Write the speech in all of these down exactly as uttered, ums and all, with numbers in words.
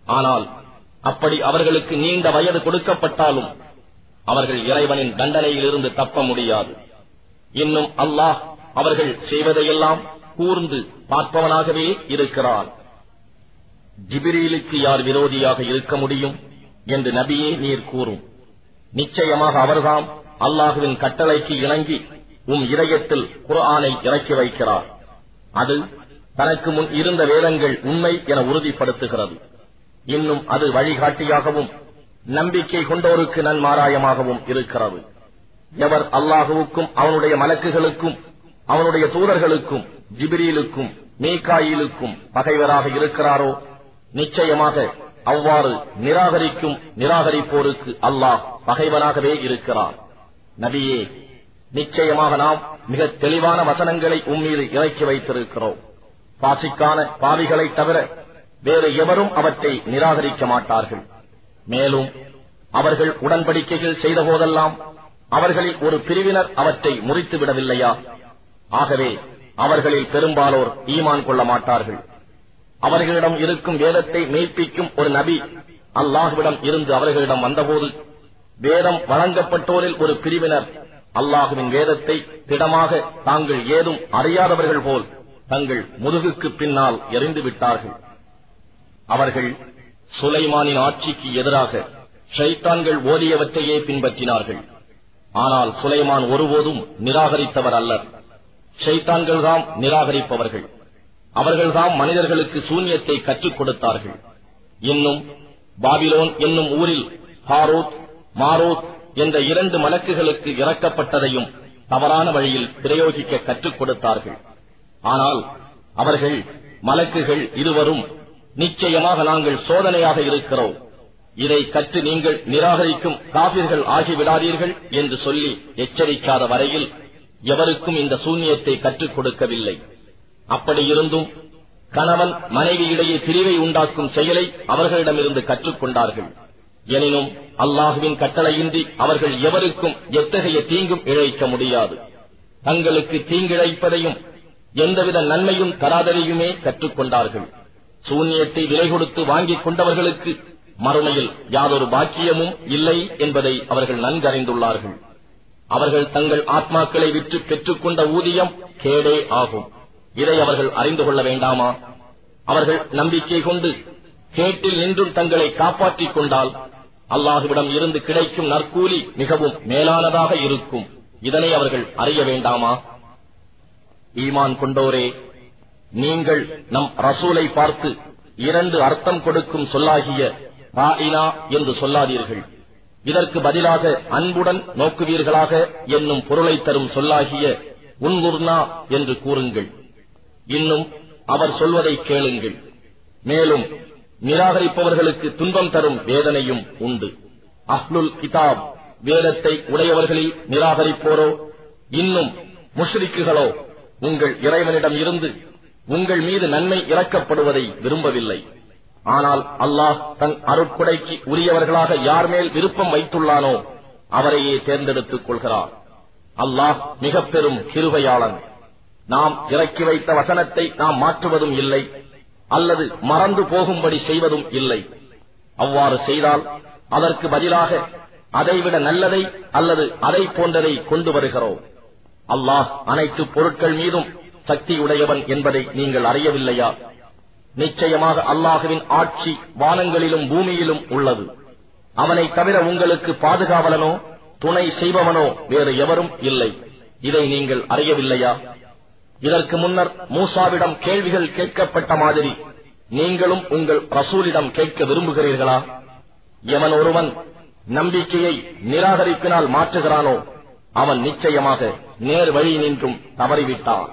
ஆனால் அப்படி அவர்களுக்கு நீண்ட வயது கொடுக்கப்பட்டாலும் அவர்கள் இறைவனின் தண்டனையிலிருந்து தப்ப முடியாது. இன்னும் அல்லாஹ் அவர்கள் செய்வதையெல்லாம் கூர்ந்து பார்ப்பவனாகவே இருக்கிறான். ஜிப்ரீலுக்கு யார் விரோதியாக இருக்க முடியும் என்று நபியே நீர் கூறும். நிச்சயமாக அவர்தாம் அல்லாஹுவின் கட்டளைக்கு இணங்கி உம் இதயத்தில் குர்ஆனை இறக்கி வைக்கிறார். அது தனக்கு முன் இருந்த வேதங்கள் உண்மை என உறுதிப்படுத்துகிறது. இன்னும் அது வழிகாட்டியாகவும் நம்பிக்கை கொண்டோருக்கு நன்மாராயமாகவும் இருக்கிறது. எவர் அல்லாஹுவுக்கும் அவனுடைய மலக்குகளுக்கும் அவனுடைய தூதர்களுக்கும் ஜிப்ரீலுக்கும் மீகாயிலுக்கும் பகைவராக இருக்கிறாரோ நிச்சயமாக அவ்வாறு நிராகரிக்கும் நிராகரிப்போருக்கு அல்லாஹ் பகைவனாகவே இருக்கிறார். நபியே, நிச்சயமாக நாம் மிக தெளிவான வசனங்களை உம்மீது இறக்கி வைத்திருக்கிறோம். பாசிக்கான பாவிகளை தவிர வேறு எவரும் அவற்றை நிராகரிக்க மாட்டார்கள். மேலும் அவர்கள் உடன்படிக்கைகள் செய்த போதெல்லாம் அவர்களில் ஒரு பிரிவினர் அவற்றை முறித்து விடவில்லையா? ஆகவே அவர்களில் பெரும்பாலோர் ஈமான் கொள்ள மாட்டார்கள். அவர்களிடம் இருக்கும் வேதத்தை மெய்ப்பிக்கும் ஒரு நபி அல்லாஹுவிடம் இருந்து அவர்களிடம் வந்தபோது வேதம் வழங்கப்பட்டோரில் ஒரு பிரிவினர் அல்லாஹுவின் வேதத்தை திடமாக தாங்கள் ஏதும் அறியாதவர்கள் போல் தங்கள் முதுகுக்கு பின்னால் எறிந்து விட்டார்கள். அவர்கள் சுலைமானின் ஆட்சிக்கு எதிராக ஷைத்தான்கள் ஓதியவற்றையே பின்பற்றினார்கள். ஆனால் சுலைமான் ஒருபோதும் நிராகரித்தவர் அல்லர். ஷைத்தான்கள்தாம் நிராகரிப்பவர்கள். அவர்கள்தாம் மனிதர்களுக்கு சூன்யத்தை கற்றுக் கொடுத்தார்கள். இன்னும் பாபிலோன் என்னும் ஊரில் ஹாரூத் மாரூத் என்ற இரண்டு மலக்குகளுக்கு இறக்கப்பட்டதையும் தவறான வழியில் பிரயோகிக்க கற்றுக் கொடுத்தார்கள். ஆனால் அவர்கள் மலக்குகள் இருவரும் நிச்சயமாக நாங்கள் சோதனையாக இருக்கிறோம், இதை கற்று நீங்கள் நிராகரிக்கும் காபிர்கள் ஆகிவிடாதீர்கள் என்று சொல்லி எச்சரிக்காத வரையில் எவருக்கும் இந்த சூன்யத்தை கற்றுக் கொடுக்கவில்லை. அப்படியிருந்தும் கணவன் மனைவியிடையே பிரிவை உண்டாக்கும் செயலை அவர்களிடமிருந்து கற்றுக்கொண்டார்கள். எனினும் அல்லாஹுவின் கட்டளையின்றி அவர்கள் எவருக்கும் எத்தகைய தீங்கும் இழைக்க முடியாது. தங்களுக்கு தீங்கிழைப்பதையும் எந்தவித நன்மையும் தராததையுமே கற்றுக்கொண்டார்கள். சூன்யத்தை விலை கொடுத்து வாங்கிக் கொண்டவர்களுக்கு மறுமையில் யாதொரு பாக்கியமும் இல்லை என்பதை அவர்கள் நன்கறிந்துள்ளார்கள். அவர்கள் தங்கள் ஆத்மாக்களை விற்று பெற்றுக்கொண்ட ஊதியம் கேடே ஆகும். இதை அவர்கள் அறிந்து கொள்ள வேண்டாமா? அவர்கள் நம்பிக்கை கொண்டு கேட்டில் நின்றும் தங்களை காப்பாற்றிக் கொண்டால் அல்லாஹுவிடம் இருந்து கிடைக்கும் நற்கூலி மிகவும் மேலானதாக இருக்கும். இதனை அவர்கள் அறிய வேண்டாமா? ஈமான் கொண்டோரே, நீங்கள் நம் ரசூலை பார்த்து இரண்டு அர்த்தம் கொடுக்கும் சொல்லாகிய ராயினா என்று சொல்லாதீர்கள். இதற்கு பதிலாக அன்புடன் நோக்குவீர்களாக என்னும் பொருளை தரும் சொல்லாகிய உன்குர்னா என்று கூறுங்கள். இன்னும் அவர் சொல்வதை கேளுங்கள். மேலும் நிராகரிப்பவர்களுக்கு துன்பம் தரும் வேதனையும் உண்டு. அஹ்லுல் கிதாப் வேதத்தை உடையவர்களில் நிராகரிப்போரோ இன்னும் முஷ்ரிக்குகளோ உங்கள் இறைவனிடம் இருந்து உங்கள் மீது நன்மை இறக்கப்படுவதை விரும்பவில்லை. ஆனால் அல்லாஹ் தன் அருட்கொடைக்கு உரியவர்களாக யார் மேல் விருப்பம் வைத்துள்ளானோ அவரையே தேர்ந்தெடுத்துக் கொள்கிறார். அல்லாஹ் மிக பெரும் கிருபையாளன். நாம் இறக்கி வைத்த வசனத்தை நாம் மாற்றுவதும் இல்லை, அல்லது மறந்து போகும்படி செய்வதும் இல்லை. அவ்வாறு செய்தால் அதற்கு பதிலாக அதைவிட நல்லதை அல்லது அதை போன்றதை கொண்டு வருகிறோம். அல்லாஹ் அனைத்து பொருட்கள் மீதும் சக்தியுடையவன் என்பதை நீங்கள் அறியவில்லையா? நிச்சயமாக அல்லாஹுவின் ஆட்சி வானங்களிலும் பூமியிலும் உள்ளது. அவனை தவிர உங்களுக்கு பாதுகாவலனோ துணை செய்பவனோ வேறு எவரும் இல்லை. இதை நீங்கள் அறியவில்லையா? இதற்கு முன்னர் மூசாவிடம் கேள்விகள் கேட்கப்பட்ட மாதிரி நீங்களும் உங்கள் ரசூலிடம் கேட்க விரும்புகிறீர்களா? எவன் ஒருவன் நம்பிக்கையை நிராகரிப்பினால் மாற்றுகிறானோ அவன் நிச்சயமாக நேர் வழி நின்றும் தவறிவிட்டான்.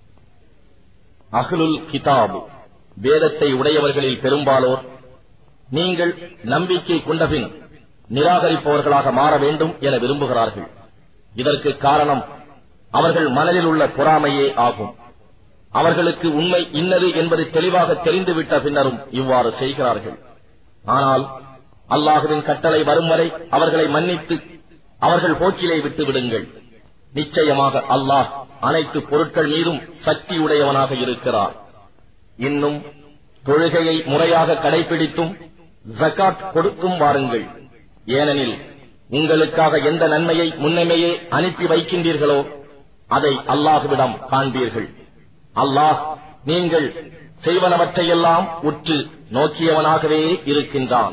அஹ்லுல் கிதாப் வேதத்தை உடையவர்களில் பெரும்பாலோர் நீங்கள் நம்பிக்கை கொண்டபின் நிராகரிப்பவர்களாக மாற வேண்டும் என விரும்புகிறார்கள். இதற்கு காரணம் அவர்கள் மனதில் உள்ள பொறாமையே ஆகும். அவர்களுக்கு உண்மை இன்னது என்பது தெளிவாக தெரிந்துவிட்ட பின்னரும் இவ்வாறு செய்கிறார்கள். ஆனால் அல்லாஹுவின் கட்டளை வரும் வரை அவர்களை மன்னித்து அவர்கள் போக்கிலே விட்டு விடுங்கள். நிச்சயமாக அல்லாஹ் அனைத்து பொருட்கள் மீதும் சக்தியுடையவனாக இருக்கிறார். இன்னும் தொழுகையை முறையாக கடைபிடித்தும் ஜகாத் கொடுக்கும் வாருங்கள். ஏனெனில் உங்களுக்காக எந்த நன்மையை முன்னமேயே அனுப்பி வைக்கின்றீர்களோ அதை அல்லாஹ்விடம் காண்பீர்கள். அல்லாஹ் நீங்கள் செய்வனவற்றையெல்லாம் உற்று நோக்கியவனாகவே இருக்கின்றான்.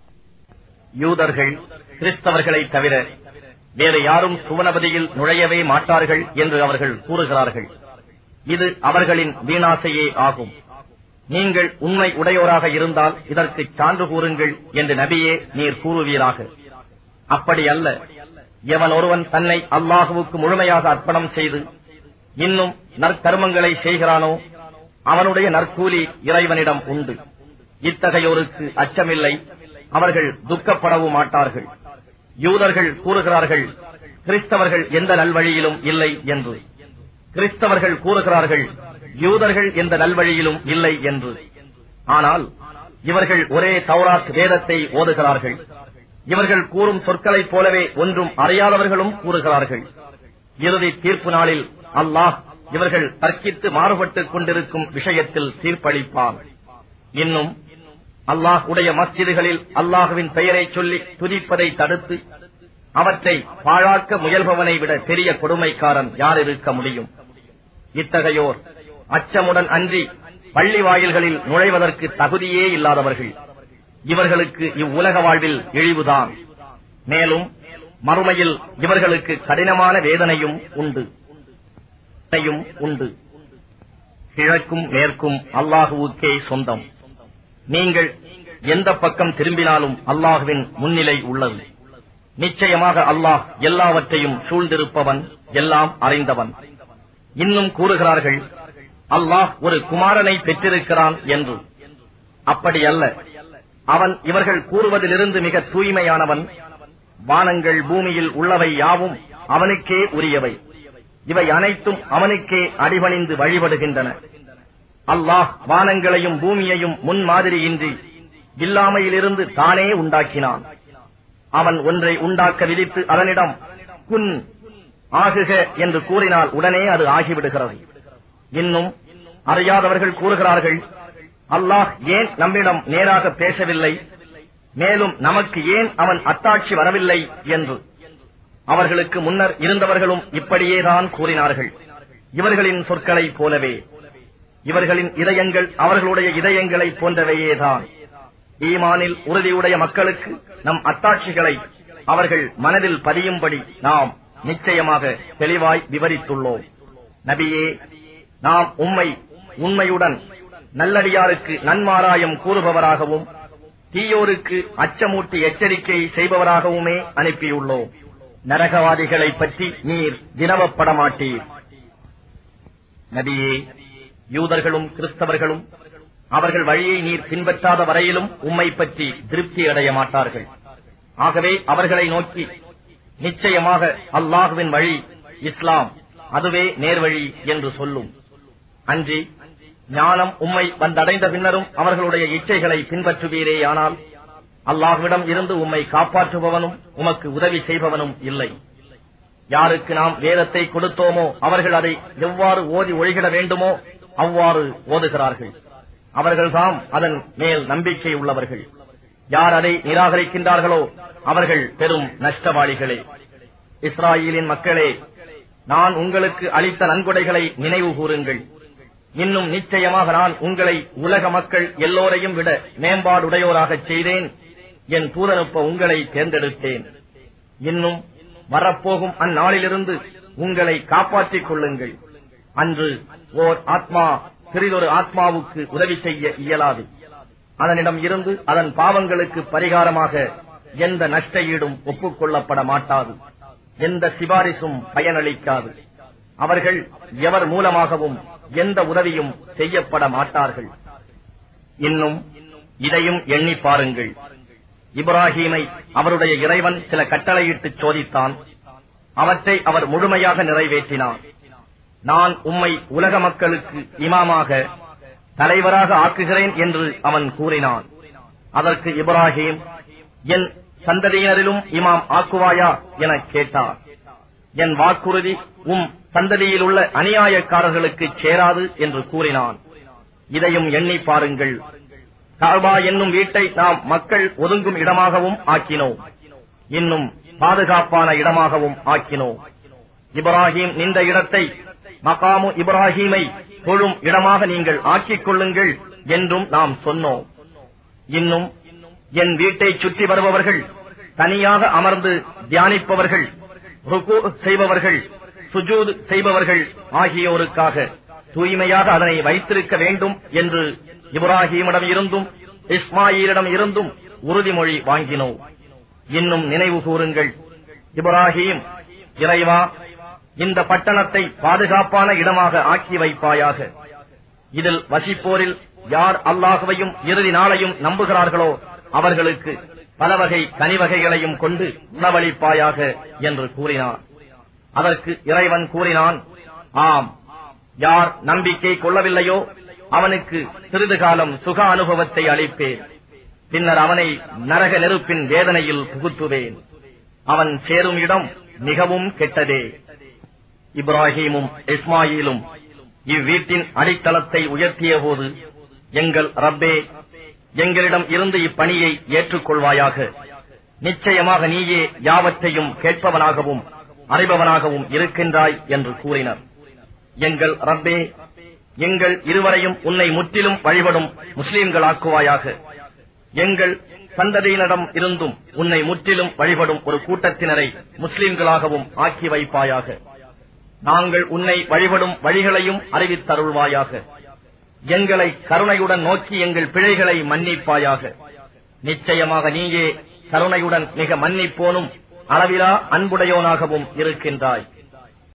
யூதர்கள் கிறிஸ்தவர்களை தவிர வேறு யாரும் சுவனபதியில் நுழையவே மாட்டார்கள் என்று அவர்கள் கூறுகிறார்கள். இது அவர்களின் வீணாசையே ஆகும். நீங்கள் உண்மை உடையோராக இருந்தால் இதற்கு சான்று கூறுங்கள் என்று நபியே நீர் கூறுவீராக. அப்படி அல்ல. எவன் ஒருவன் தன்னை அல்லாஹுவுக்கு முழுமையாக அர்ப்பணம் செய்து இன்னும் நற்கர்மங்களை செய்கிறானோ அவனுடைய நற்கூலி இறைவனிடம் உண்டு. இத்தகையோருக்கு அச்சமில்லை, அவர்கள் துக்கப்படவும் மாட்டார்கள். யூதர்கள் கூறுகிறார்கள் கிறிஸ்தவர்கள் எந்த நல்வழியிலும் இல்லை என்று. கிறிஸ்தவர்கள் கூறுகிறார்கள் யூதர்கள் எந்த நல்வழியிலும் இல்லை என்று. ஆனால் இவர்கள் ஒரே தௌராத் வேதத்தை ஓதுகிறார்கள். இவர்கள் கூறும் சொற்களைப் போலவே ஒன்றும் அறியாதவர்களும் கூறுகிறார்கள். இறுதி தீர்ப்பு நாளில் அல்லாஹ் இவர்கள் தர்க்கித்து மாறுபட்டுக் கொண்டிருக்கும் விஷயத்தில் தீர்ப்பளிப்பான். இன்னும் அல்லாஹ் உடைய மஸ்ஜிதுகளில் அல்லாஹுவின் பெயரை சொல்லி துதிப்பதை தடுத்து அவற்றை பாழாக்க முயல்பவனை விட பெரிய கொடுமைக்காரன் யார் இருக்க முடியும்? இத்தகையோர் அச்சமுடன் அன்றி பள்ளி வாயில்களில் நுழைவதற்கு தகுதியே இல்லாதவர்கள். இவர்களுக்கு இவ்வுலக வாழ்வில் இழிவுதான். மேலும் மறுமையில் இவர்களுக்கு கடினமான வேதனையும் உண்டு உண்டு கிழக்கும் மேற்கும் அல்லாஹுவுக்கே சொந்தம். நீங்கள் எந்த பக்கம் திரும்பினாலும் அல்லாஹுவின் முன்னிலை உள்ளது. நிச்சயமாக அல்லாஹ் எல்லாவற்றையும் சூழ்ந்திருப்பவன், எல்லாம் அறிந்தவன். இன்னும் கூறுகிறார்கள் அல்லாஹ் ஒரு குமாரனை பெற்றிருக்கிறான் என்று. அப்படி அல்ல. அவன் இவர்கள் கூறுவதிலிருந்து மிக தூய்மையானவன். வானங்கள் பூமியில் உள்ளவை யாவும் அவனுக்கே உரியவை. இவை அனைத்தும் அவனுக்கே அடிபணிந்து வழிபடுகின்றன. அல்லாஹ் வானங்களையும் பூமியையும் முன்மாதிரியின்றி இல்லாமையிலிருந்து தானே உண்டாக்கினான். அவன் ஒன்றை உண்டாக்க விதித்து அதனிடம் குன் ஆகுக என்று கூறினால் உடனே அது ஆகிவிடுகிறது. இன்னும் அறியாதவர்கள் கூறுகிறார்கள் அல்லாஹ் ஏன் நம்மிடம் நேராக பேசவில்லை, மேலும் நமக்கு ஏன் அவன் அத்தாட்சி வரவில்லை என்று. அவர்களுக்கு முன்னர் இருந்தவர்களும் இப்படியேதான் கூறினார்கள். இவர்களின் சொற்களை போலவே இவர்களின் இதயங்கள் அவர்களுடைய இதயங்களை போன்றவையேதான். ஈமானில் உறுதியுடைய மக்களுக்கு நம் அத்தாட்சிகளை அவர்கள் மனதில் பதியும்படி நாம் நிச்சயமாக தெளிவாய் விவரித்துள்ளோம். நபியே, நாம் உம்மை உண்மையுடன் நல்லடியாருக்கு நன்மாராயம் கூறுபவராகவும் தீயோருக்கு அச்சமூட்டி எச்சரிக்கை செய்பவராகவுமே அனுப்பியுள்ளோம். நரகவாதிகளை பற்றி நீர் வினவப்பட மாட்டீர். நபியே, யூதர்களும் கிறிஸ்தவர்களும் அவர்கள் வழியை நீர் பின்பற்றாத வரையிலும் உம்மை பற்றி திருப்தி அடைய மாட்டார்கள். ஆகவே அவர்களை நோக்கி நிச்சயமாக அல்லாஹுவின் வழி இஸ்லாம், அதுவே நேர்வழி என்று சொல்லும். அன்றி ஞானம் உம்மை வந்தடைந்த பின்னரும் அவர்களுடைய இச்சைகளை பின்பற்றுவீரேயானால் அல்லாஹ்விடம் இருந்து உம்மை காப்பாற்றுபவனும் உமக்கு உதவி செய்பவனும் இல்லை. யாருக்கு நாம் வேதத்தை கொடுத்தோமோ அவர்கள் அதை எவ்வாறு ஓதி ஒழிகிட வேண்டுமோ அவ்வாறு ஓதுகிறார்கள். அவர்கள்தாம் அதன் மேல் நம்பிக்கை உள்ளவர்கள். யார் அதை நிராகரிக்கின்றார்களோ அவர்கள் பெரும் நஷ்டவாளிகளே. இஸ்ராயேலின் மக்களே, நான் உங்களுக்கு அளித்த நன்கொடைகளை நினைவு கூறுங்கள். இன்னும் நிச்சயமாக நான் உங்களை உலக மக்கள் எல்லோரையும் விட மேம்பாடுடையோராகச் செய்தேன். என் தூதனுப்ப உங்களை தேர்ந்தெடுத்தேன். இன்னும் வரப்போகும் அந்நாளிலிருந்து உங்களை காப்பாற்றிக் கொள்ளுங்கள். அன்று ஓர் ஆத்மா சிறிதொரு ஆத்மாவுக்கு உதவி செய்ய இயலாது. அதனிடம் இருந்து அதன் பாவங்களுக்கு பரிகாரமாக எந்த நஷ்ட ஈடும் ஒப்புக்கொள்ளப்பட மாட்டாது. எந்த சிபாரிசும் பயனளிக்காது. அவர்கள் எவர் மூலமாகவும் எந்த உதவியும் செய்யப்பட மாட்டார்கள். இன்னும் இதையும் எண்ணி பாருங்கள். இப்ராஹீமை அவருடைய இறைவன் சில கட்டளையிட்டு சோதித்தான். அவற்றை அவர் முழுமையாக நிறைவேற்றினார். நான் உம்மை உலக மக்களுக்கு இமாமாக, தலைவராக ஆக்குகிறேன் என்று அவன் கூறினான். அதற்கு இப்ராஹீம், என் சந்ததியினரிலும் இமாம் ஆக்குவாயா என கேட்டார். என் வாக்குறுதி உம் சந்ததியில் உள்ள அநியாயக்காரர்களுக்கு சேராது என்று கூறினான். இதையும் எண்ணி பாருங்கள். கஅபா என்னும் வீட்டை நாம் மக்கள் ஒதுங்கும் இடமாகவும் ஆக்கினோம். இன்னும் பாதுகாப்பான இடமாகவும் ஆக்கினோம். இப்ராஹிம் நின்ற இடத்தை மகாமு இப்ராஹீமை தொழும் இடமாக நீங்கள் ஆக்கிக் கொள்ளுங்கள் என்றும் நாம் சொன்னோம். இன்னும் என் வீட்டை சுற்றி வருபவர்கள், தனியாக அமர்ந்து தியானிப்பவர்கள், ருக்கு செய்பவர்கள், சுஜூத் செய்பவர்கள் ஆகியோருக்காக தூய்மையாக அதனை வைத்திருக்க வேண்டும் என்று இப்ராஹீமிடம் இருந்தும் இஸ்மாயிலிடம் இருந்தும் உறுதிமொழி வாங்கினோம். இன்னும் நினைவு கூறுங்கள், இப்ராஹீம், இறைவா, இந்த பட்டணத்தை பாதுகாப்பான இடமாக ஆக்கி வைப்பாயாக. இதில் வசிப்போரில் யார் அல்லாஹ்வையும் இறுதி நாளையும் நம்புகிறார்களோ அவர்களுக்கு பல வகை கனிவகைகளையும் கொண்டு உணவளிப்பாயாக என்று கூறினார். அதற்கு இறைவன் கூறினான், ஆம், யார் நம்பிக்கை கொள்ளவில்லையோ அவனுக்கு சிறிது காலம் சுக அனுபவத்தை அளிப்பேன், பின்னர் அவனை நரக நெருப்பின் வேதனையில் புகுத்துவேன். அவன் சேரும் இடம் மிகவும் கெட்டதே. இப்ராஹீமும் இஸ்மாயிலும் இவ்வீட்டின் அடித்தளத்தை உயர்த்திய போது, எங்கள் ரப்பே, எங்களிடம் இருந்து இப்பணியை ஏற்றுக்கொள்வாயாக. நிச்சயமாக நீயே யாவற்றையும் கேட்பவனாகவும் அறிபவனாகவும் இருக்கின்றாய் என்று கூறினர். எங்கள் ரப்பே, எங்கள் இருவரையும் உன்னை முற்றிலும் வழிபடும் முஸ்லிம்களாக்குவாயாக. எங்கள் சந்ததியினரிடம் இருந்தும் உன்னை முற்றிலும் வழிபடும் ஒரு கூட்டத்தினரை முஸ்லிம்களாகவும் ஆக்கி வைப்பாயாக. நாங்கள் உன்னை வழிபடும் வழிகளையும் அறிவித்தருள்வாயாக. எங்களை கருணையுடன் நோக்கி எங்கள் பிழைகளை மன்னிப்பாயாக. நிச்சயமாக நீயே கருணையுடன் மிக மன்னிப்போனும் அளவிலா அன்புடையோனாகவும் இருக்கின்றாய்.